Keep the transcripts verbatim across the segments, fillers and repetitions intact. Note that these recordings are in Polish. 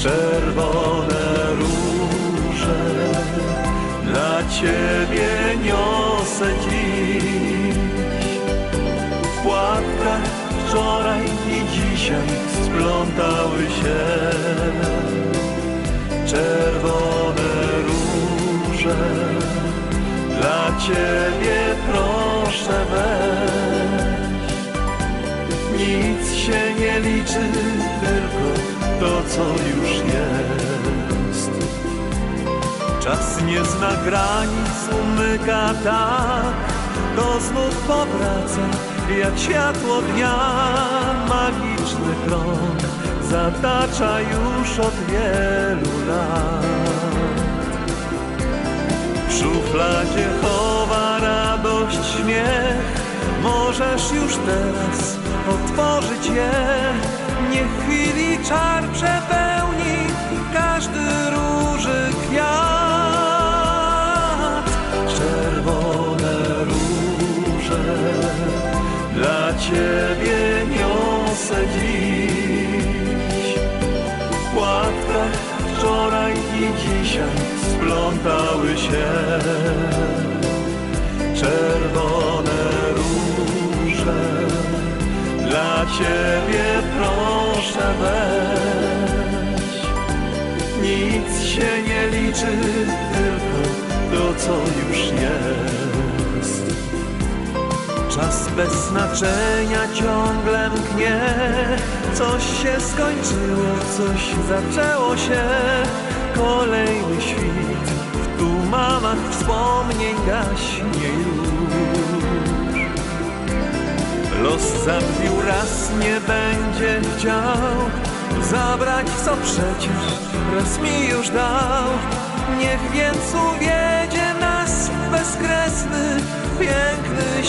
Czerwone róże dla Ciebie niosę dziś. W płatkach wczoraj i dzisiaj splątały się czerwone róże. Dla Ciebie proszę weź. Nic się nie liczy, tylko to, co już jest. Czas nie zna granic, umyka tak, to znów powraca jak światło dnia. Magiczny krąg zatacza już od wielu lat. W szufladzie chowa radość, śmiech. Możesz już teraz otworzyć je. Niech chwili czar przepełni każdy róży kwiat. Czerwone róże dla Ciebie niosę dziś. W płatkach wczoraj i dzisiaj splątały się czerwone róże. Dla Ciebie proszę weź. Nic się nie liczy, tylko to, co już jest. Czas bez znaczenia ciągle mknie. Coś się skończyło, coś zaczęło się. Kolejny świt w tumanach wspomnień gaśnie już. Los zabił raz, nie będzie chciał zabrać, co przecież raz mi już dał. Niech więc uwiedzie nas w bezkresny, piękny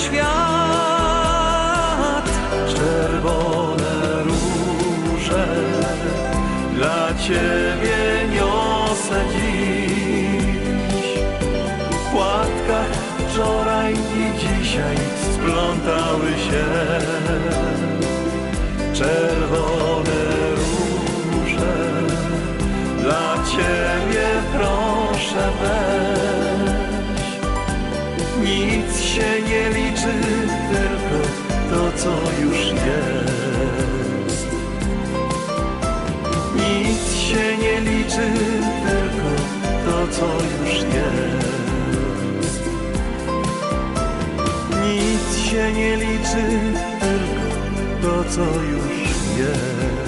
świat. Czerwone róże dla Ciebie niosę dziś. W płatkach wczoraj i dzisiaj splątały się czerwone róże. Dla Ciebie proszę weź. Nic się nie liczy, tylko to, co już jest. Nic się nie liczy, tylko to, co już jest. Nic się nie liczy, tylko to, co już jest.